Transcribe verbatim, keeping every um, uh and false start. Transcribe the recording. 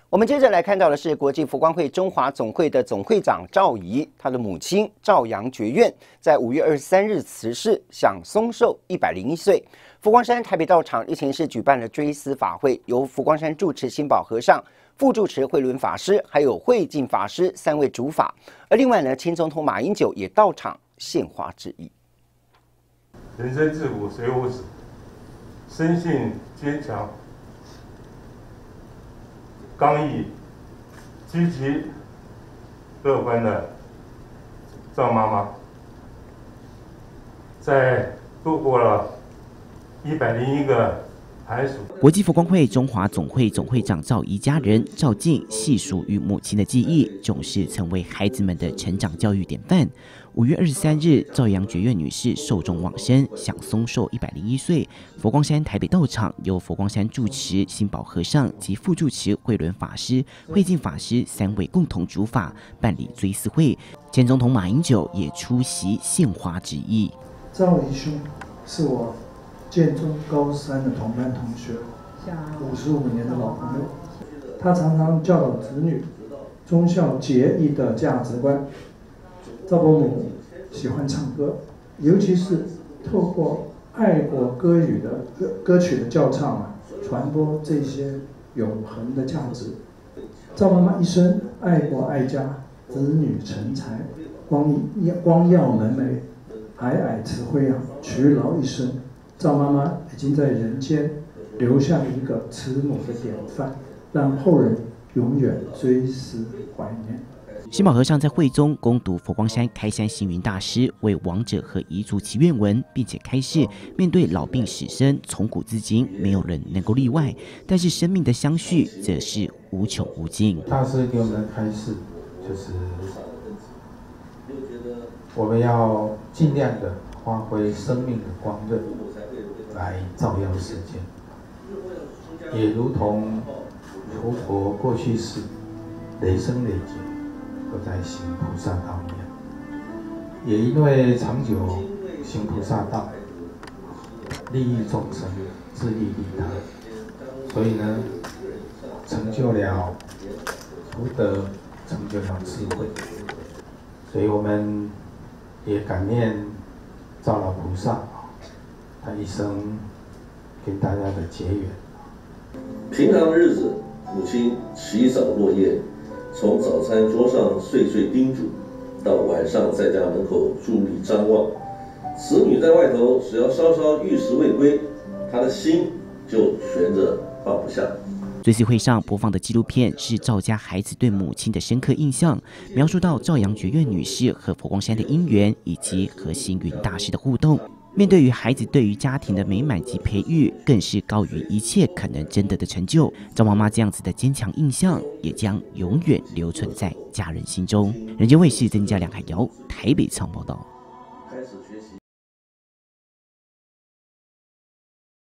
我们接着来看到的是国际佛光会中华总会的总会长赵怡，他的母亲赵杨觉苑在五月二十三日辞世，享松寿一百零一岁。佛光山台北道场日前是举办了追思法会，由佛光山住持心保和尚、副住持慧伦法师，还有慧净法师三位主法。而另外呢，前总统马英九也到场献花致意。 人生自古谁无死，生性坚强。 刚毅、积极、乐观的赵妈妈，在度过了一百零一个寒暑。 国际佛光会中华总会总会长赵怡家人赵静细数与母亲的记忆，总是成为孩子们的成长教育典范。五月二十三日，赵杨觉苑女士寿终往生，享松寿一百零一岁。佛光山台北道场由佛光山住持心保和尚及副住持慧伦法师、慧净法师三位共同主法办理追思会，前总统马英九也出席献花致意。 赵怡兄是我建中高三的同班同学，五十五年的老朋友。他常常教导子女忠孝节义的价值观。赵伯母喜欢唱歌，尤其是透过爱国歌语的歌歌曲的教唱啊，传播这些永恒的价值。赵妈妈一生爱国爱家，子女成才，光光耀门楣，皑皑慈辉啊，劬劳一生。赵妈妈已经在人间留下了一个慈母的典范，让后人永远追思怀念。 心保和尚在会中攻读佛光山开山星云大师为亡者和彝族祈愿文，并且开示：面对老病死生，从古至今没有人能够例外，但是生命的相续则是无穷无尽。 大师给我们的开示就是，我们要尽量的发挥生命的光热来照耀世间，也如同佛陀过去世累生累劫都在行菩萨道一样，也因为长久行菩萨道，利益众生，自利利他，所以呢，成就了福德，成就了智慧。所以我们也感念赵老菩萨，他一生跟大家的结缘。 平常的日子，母亲起早落夜，从早餐桌上碎碎叮嘱，到晚上在家门口伫立张望，子女在外头只要稍稍遇事未归，他的心就悬着放不下。 追思会上播放的纪录片是赵家孩子对母亲的深刻印象，描述到赵杨觉苑女士和佛光山的因缘，以及和星云大师的互动。面对于孩子对于家庭的美满及培育，更是高于一切可能争得的成就。赵妈妈这样子的坚强印象，也将永远留存在家人心中。人间卫视曾家梁海瑶台北仓报道。